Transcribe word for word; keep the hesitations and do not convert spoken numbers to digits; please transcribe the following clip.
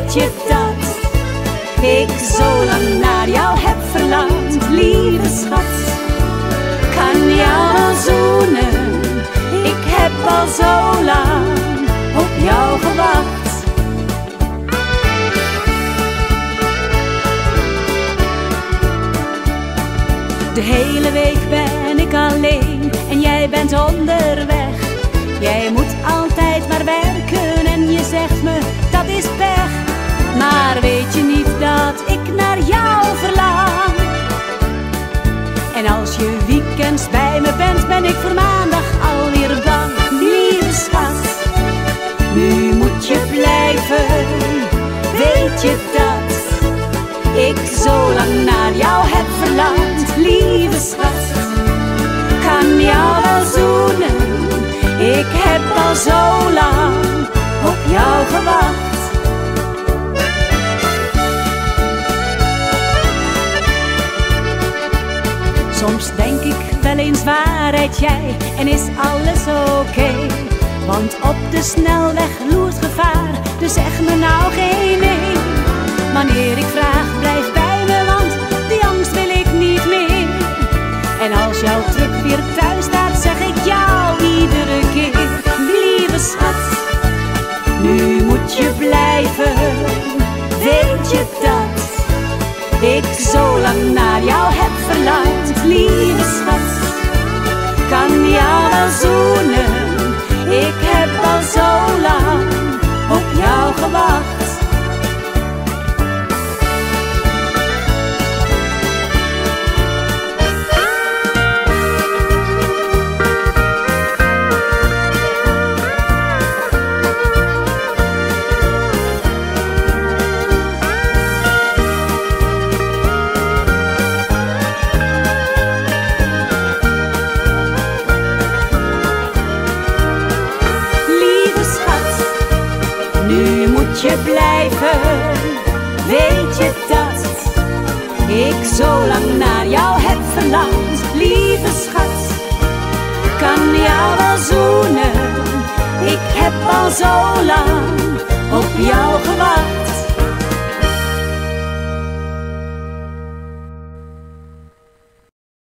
weet je dat ik zo lang naar jou heb verlangd, lieve schat. Kan jou wel zoenen, ik heb al zo lang op jou gewacht. De hele week ben ik alleen en jij bent onderweg. Jij moet altijd maar werken en je zegt me dat is pech. Maar weet je niet dat ik naar jou verlang? En als je weekends bij me bent, ben ik voor maandag alweer bang. Lieve schat, nu moet je blijven, weet je dat ik zo lang naar jou heb verlangd, lieve schat. Kan jou wel zoenen, ik heb al zo lang op jou gewacht. Soms denk ik wel eens, waar rijd jij en is alles oké? Okay? Want op de snelweg loert gevaar, dus zeg me nou geen nee. Wanneer ik vraag, blijf bij me, want die angst wil ik niet meer. En als jouw truck weer thuis staat, zeg ik jou iedere keer, lieve schat, nu moet je blijven, weet je dat ik zo lang naar jou heb verlangd, lieve schat. Kan jou wel zoenen, ik heb al zo lang op jou gewacht. Nu moet je blijven, weet je dat ik zo lang naar jou heb verlangd, lieve schat. Kan jou wel zoenen, ik heb al zo lang op jou gewacht.